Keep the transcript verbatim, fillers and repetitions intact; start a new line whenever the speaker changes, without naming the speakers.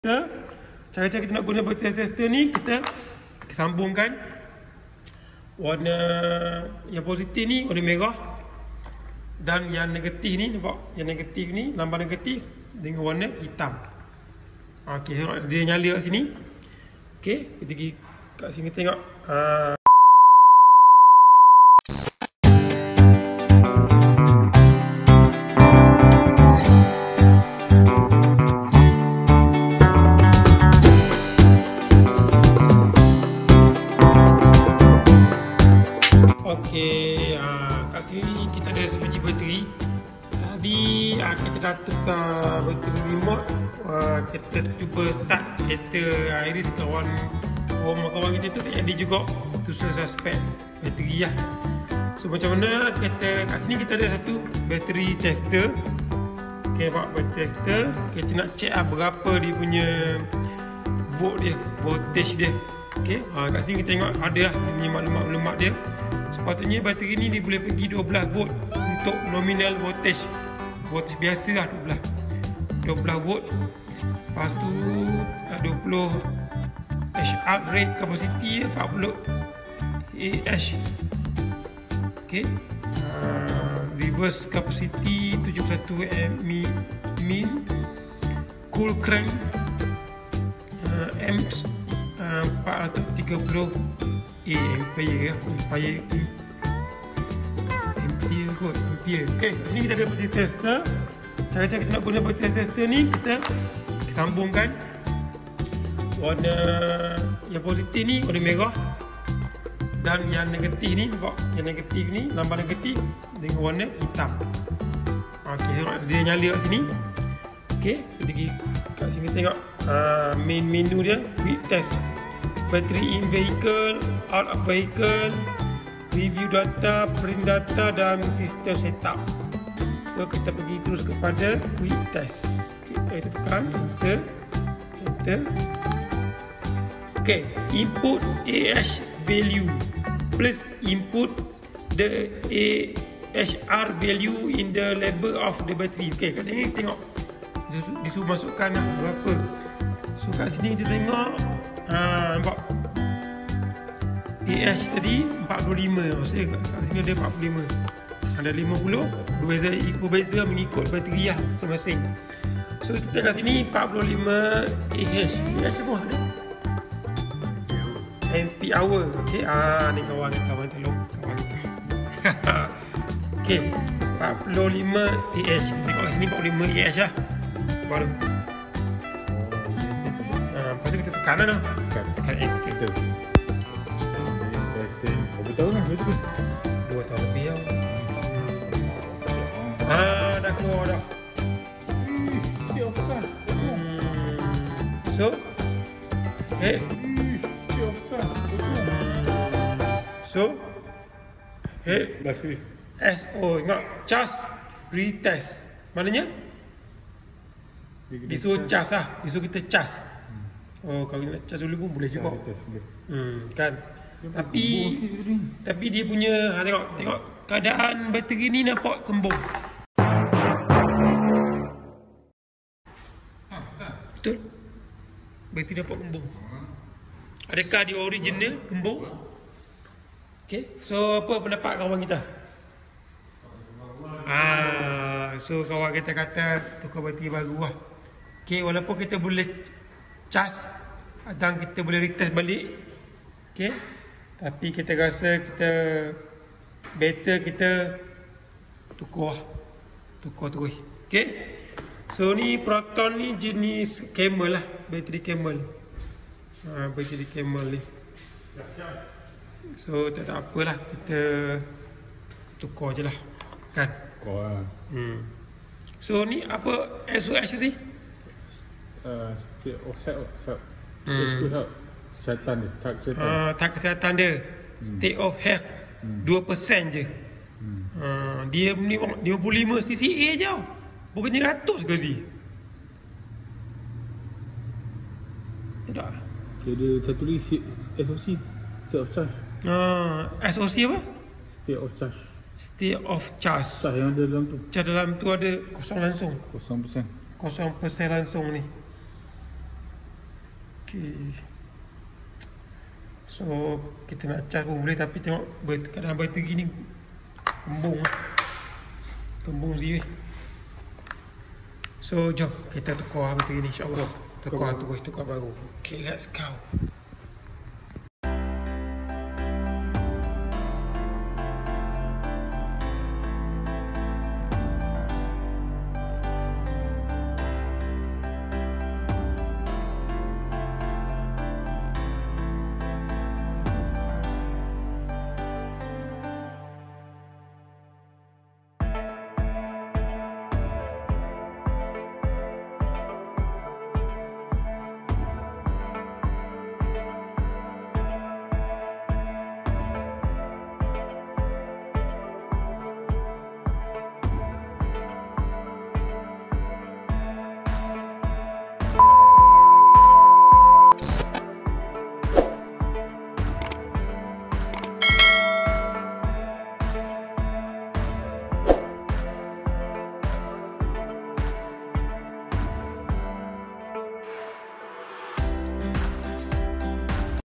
Cara-cara kita nak guna battery tester ni, kita, kita sambungkan warna yang positif ni warna merah, dan yang negatif ni, nampak yang negatif ni, lambang negatif dengan warna hitam. Okey, dia nyala kat sini. Okey, kita pergi kat sini tengok. uh, Okey, uh, kat sini kita ada sebiji bateri. Tadi uh, kita dah tukar bateri remote. uh, Kita cuba start kereta Iris kawan kawan-kawan kita tu, tak jadi juga. Tu suspek bateri lah. So macam mana kita, kat sini kita ada satu bateri tester. Okey, nampak bateri tester. Kita nak check lah berapa dia punya volt dia, voltage dia. Okey, uh, kat sini kita tengok ada lah dia punya maklumat-maklumat dia. Sepatutnya bateri ni dia boleh pergi dua belas volt untuk nominal voltage. Voltage biasa lah dua belas. dua belas volt. Lepas tu dua puluh H arc rate capacity, empat puluh Ah. Okey. Uh, reverse capacity tujuh puluh satu min. Cool crank uh, amps uh, empat ratus tiga puluh A ampere ya, ampere ampere kot, ampere. Okey, sini kita ada battery tester. Cara-cara kita nak guna battery tester ni, kita, kita sambungkan warna yang positif ni warna merah, dan yang negatif ni, nampak yang negatif ni, lambang negatif dengan warna hitam. Okey, dia nyala kat sini. Okey, kita pergi kat sini tengok uh, main menu dia, quick test. Battery in vehicle, out of vehicle, review data, print data, dan sistem setup. So kita pergi terus kepada quick test. Kita tekan enter, enter. Okay, input A H value plus input the A H R value in the label of the battery. Okay, kat sini tengok disuruh masukkan berapa. So kat sini kita tengok, ha, nampak A H tadi empat puluh lima. Maksudnya kat sini ada empat puluh lima. Ada lima puluh. Berbeza, berbeza mengikut bateri lah masing-masing. So kita kat sini empat puluh lima A H. A H apa maksudnya? Ampere hour. Okay, ah, ni kawan-kawan tolong kawan kita. Okay, empat puluh lima A H. Tengok kat sini empat puluh lima A H lah. Baru. Lepas tu kita tekan lah. Tekan, tekan enter.
Berapa tahun lah itu?
Dua tahun lebih tau. Haa, dah keluar dah.
Dia besar.
So, eh,
dia besar.
So, eh,
Last kali.
S O, ingat, charge retest. Maknanya? Disuruh charge lah, disuruh kita charge. Oh, kalau nak charge dulu pun boleh juga. Hmm, kan. Tapi tapi dia punya, ha, tengok tengok keadaan bateri ni nampak kembung. Betul? Bateri nampak kembung. Adakah dia original kembung? Okey, so apa pendapat kawan kita? Ah, so kawan kita kata tukar bateri baru lah. Okey, walaupun kita boleh charge dan kita boleh retest balik, okey, tapi kita rasa kita better kita tukar tukar terus. Okey, so ni Proton ni jenis camel lah, bateri camel. Ha, bateri camel ni. So tak ada apalah, kita tukar je lah, kan.
Kau lah.
Hmm. So ni apa S O S ni?
Uh, state of health, health.
Hmm.
State of health. Kesihatan dia, tak kesihatan.
Uh, tak kesihatan dia. Hmm. State of health. Hmm. dua peratus je. Hmm. Uh, dia ni lima puluh lima C C A je. Bukannya seratus kali. Tidak.
Okay, ada satu lagi S O C, state of charge.
Uh, S O C apa?
State of charge.
State of charge.
Charge yang ada dalam tu.
Charge dalam tu ada kosong langsung.
Kosong persen.
Kosong persen langsung ni. Okay. So kita nak charge pun boleh, tapi tengok kadang bateri ni kembung lah. Kembung sendiri. So jom kita tukar bateri ni, insyaAllah. Tukar terus, tukar baru. Okay, let's go.